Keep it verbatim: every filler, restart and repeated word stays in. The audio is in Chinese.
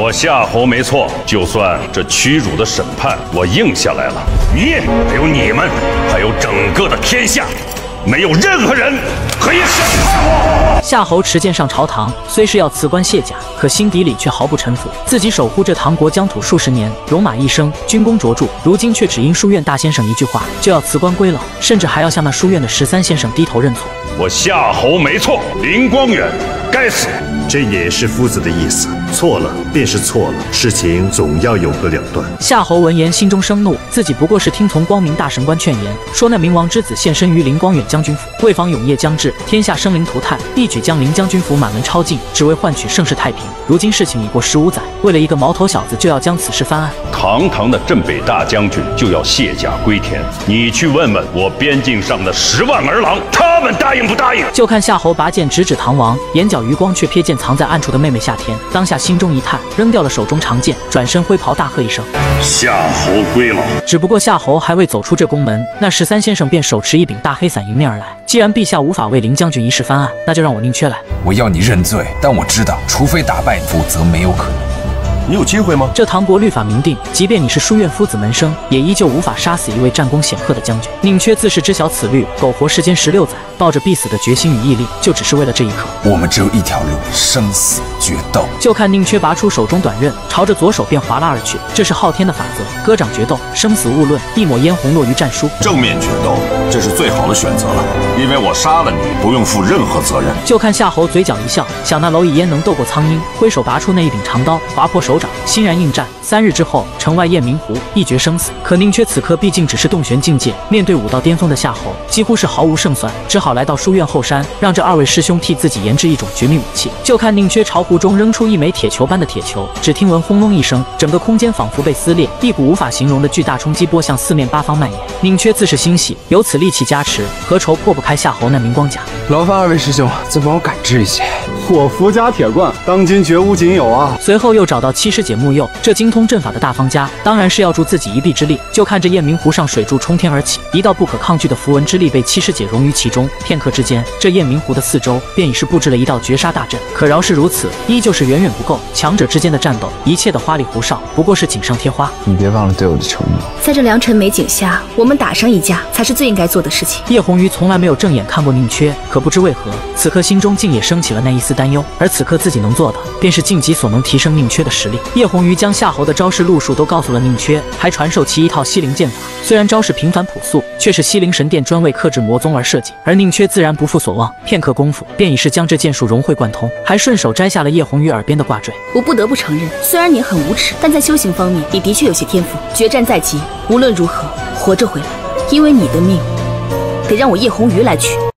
我夏侯没错，就算这屈辱的审判我应下来了，你还有你们，还有整个的天下，没有任何人可以审判我。 夏侯持剑上朝堂，虽是要辞官卸甲，可心底里却毫不臣服。自己守护这唐国疆土数十年，戎马一生，军功卓著，如今却只因书院大先生一句话就要辞官归老，甚至还要向那书院的十三先生低头认错。 我夏侯没错，林光远该死。 这也是夫子的意思，错了便是错了，事情总要有个了断。 夏侯闻言心中生怒，自己不过是听从光明大神官劝言，说那冥王之子现身于林光远将军府，为防永夜将至，天下生灵涂炭，一举将林将军府满门抄尽，只为换取盛世太平。如今事情已过十五载，为了一个毛头小子就要将此事翻案， 堂堂的镇北大将军就要卸甲归田，你去问问我边境上的十万儿郎，他们答应不答应？ 就看夏侯拔剑直指唐王，眼角余光却瞥见藏在暗处的妹妹夏天，当下心中一叹，扔掉了手中长剑，转身挥袍大喝一声： 夏侯归老！ 只不过夏侯还未走出这宫门，那十三先生便手持一柄大黑伞迎面而来。既然陛下无法为林将军一事翻案，那就让我宁缺来。 我要你认罪，但我知道，除非打败你，否则没有可能。 你有机会吗？ 这唐国律法明定，即便你是书院夫子门生，也依旧无法杀死一位战功显赫的将军。宁缺自是知晓此律，苟活世间十六载，抱着必死的决心与毅力，就只是为了这一刻。 我们只有一条路，生死决斗。 就看宁缺拔出手中短刃，朝着左手便划拉而去。这是昊天的法则，歌掌决斗，生死勿论，一抹嫣红落于战书。 正面决斗，这是最好的选择了，因为我杀了你，不用负任何责任。 就看夏侯嘴角一笑，想那蝼蚁焉能斗过苍鹰，挥手拔出那一柄长刀，划破手掌，欣然应战。三日之后，城外雁鸣湖，一决生死。可宁缺此刻毕竟只是洞玄境界，面对武道巅峰的夏侯，几乎是毫无胜算，只好来到书院后山，让这二位师兄替自己研制一种绝密武器。就看宁缺朝湖中扔出一枚铁球般的铁球，只听闻轰隆一声，整个空间仿佛被撕裂，一股无法形容的巨大冲击波向四面八方蔓延。宁缺自是欣喜，有此利器加持，何愁破不开夏侯那明光甲？ 劳烦二位师兄再帮我赶制一些。 我福家铁罐，当今绝无仅有啊！ 随后又找到七师姐木佑，这精通阵法的大方家，当然是要助自己一臂之力。就看着雁鸣湖上水柱冲天而起，一道不可抗拒的符文之力被七师姐融于其中。片刻之间，这雁鸣湖的四周便已是布置了一道绝杀大阵。可饶是如此，依旧是远远不够。强者之间的战斗，一切的花里胡哨，不过是锦上添花。 你别忘了对我的承诺。 在这良辰美景下，我们打上一架，才是最应该做的事情。 叶红鱼从来没有正眼看过宁缺，可不知为何，此刻心中竟也升起了那一丝担忧。而此刻自己能做的，便是尽己所能提升宁缺的实力。叶红鱼将夏侯的招式路数都告诉了宁缺，还传授其一套西灵剑法。虽然招式平凡朴素，却是西灵神殿专为克制魔宗而设计。而宁缺自然不负所望，片刻功夫便已是将这剑术融会贯通，还顺手摘下了叶红鱼耳边的挂坠。 我不得不承认，虽然你很无耻，但在修行方面，你的确有些天赋。决战在即，无论如何活着回来，因为你的命得让我叶红鱼来取。